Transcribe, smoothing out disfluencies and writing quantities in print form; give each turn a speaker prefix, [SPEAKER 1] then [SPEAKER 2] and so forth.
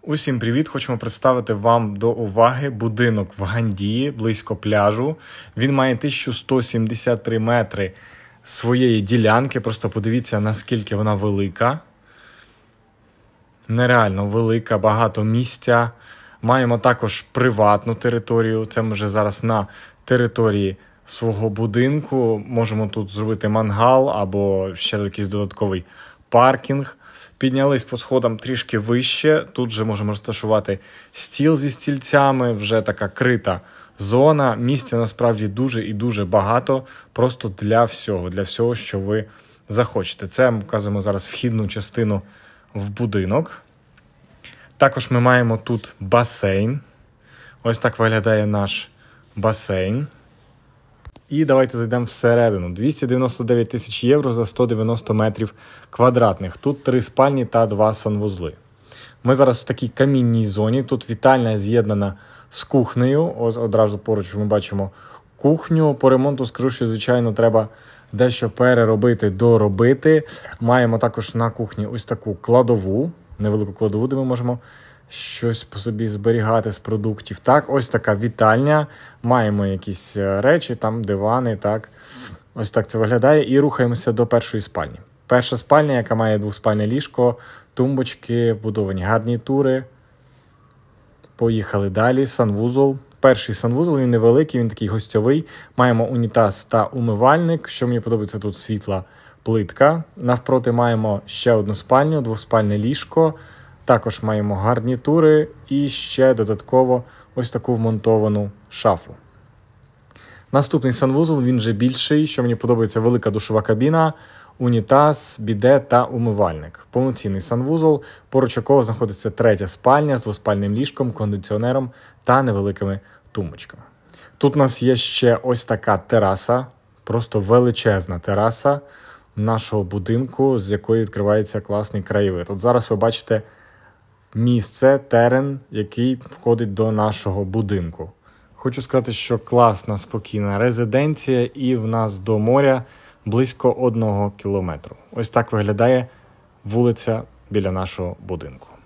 [SPEAKER 1] Усім привіт! Хочемо представити вам до уваги будинок в Гандії, близько пляжу. Він має 1173 метри своєї ділянки. Просто подивіться, наскільки вона велика. Нереально велика, багато місця. Маємо також приватну територію. Це ми вже зараз на території свого будинку. Можемо тут зробити мангал або ще якийсь додатковий паркінг. Піднялись по сходам трішки вище. Тут вже можемо розташувати стіл зі стільцями, вже така крита зона. Місця насправді дуже і дуже багато, просто для всього, що ви захочете. Це ми показуємо зараз вхідну частину в будинок. Також ми маємо тут басейн. Ось так виглядає наш басейн. І давайте зайдемо всередину. 299 тисяч євро за 190 метрів квадратних. Тут 3 спальні та 2 санвузли. Ми зараз в такій камінній зоні. Тут вітальня з'єднана з кухнею. Ось одразу поруч ми бачимо кухню. По ремонту скажу, що, звичайно, треба дещо переробити, доробити. Маємо також на кухні ось таку кладову, невелику кладову, де ми можемо щось по собі зберігати з продуктів. Так, ось така вітальня. Маємо якісь речі, там дивани, так. Ось так це виглядає. І рухаємося до першої спальні. Перша спальня, яка має двоспальне ліжко, тумбочки, вбудовані гарнітури. Поїхали далі. Санвузол. Перший санвузол, він невеликий, він такий гостьовий. Маємо унітаз та умивальник. Що мені подобається, тут світла плитка. Навпроти маємо ще одну спальню, двоспальне ліжко. Також маємо гарнітури і ще додатково ось таку вмонтовану шафу. Наступний санвузол, він вже більший. Що мені подобається, велика душова кабіна, унітаз, біде та умивальник. Повноцінний санвузол, поруч якого знаходиться третя спальня з двоспальним ліжком, кондиціонером та невеликими тумбочками. Тут у нас є ще ось така тераса, просто величезна тераса нашого будинку, з якої відкривається класний краєвид. От зараз ви бачите місце, терен, який входить до нашого будинку. Хочу сказати, що класна, спокійна резиденція, і в нас до моря близько 1 кілометру. Ось так виглядає вулиця біля нашого будинку.